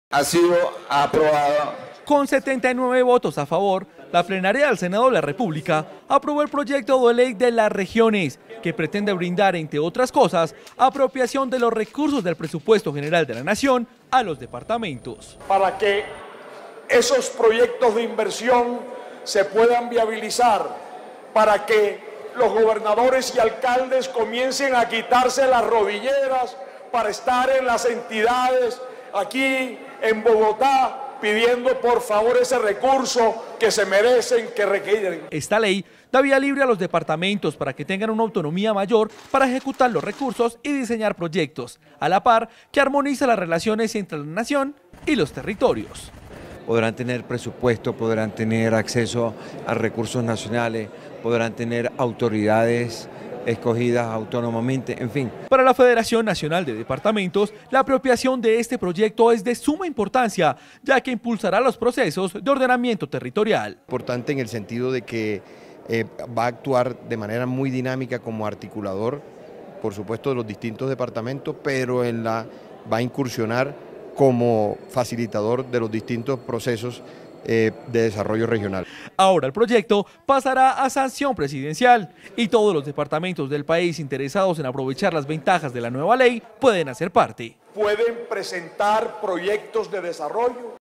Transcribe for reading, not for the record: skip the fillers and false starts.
Ha sido aprobado. Con 79 votos a favor, la plenaria del Senado de la República aprobó el proyecto de ley de las regiones, que pretende brindar, entre otras cosas, apropiación de los recursos del presupuesto general de la Nación a los departamentos. Para que esos proyectos de inversión se puedan viabilizar, para que los gobernadores y alcaldes comiencen a quitarse las rodilleras para estar en las entidades aquí en Bogotá, pidiendo por favor ese recurso que se merecen, que requieren. Esta ley da vía libre a los departamentos para que tengan una autonomía mayor para ejecutar los recursos y diseñar proyectos, a la par que armoniza las relaciones entre la nación y los territorios. Podrán tener presupuesto, podrán tener acceso a recursos nacionales, podrán tener autoridades escogidas autónomamente, en fin. Para la Federación Nacional de Departamentos, la apropiación de este proyecto es de suma importancia, ya que impulsará los procesos de ordenamiento territorial. Importante en el sentido de que va a actuar de manera muy dinámica como articulador, por supuesto, de los distintos departamentos, pero va a incursionar como facilitador de los distintos procesos de desarrollo regional. Ahora el proyecto pasará a sanción presidencial y todos los departamentos del país interesados en aprovechar las ventajas de la nueva ley pueden hacer parte. Pueden presentar proyectos de desarrollo